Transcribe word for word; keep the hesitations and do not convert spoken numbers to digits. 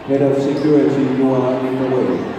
Head of security, you are in the way.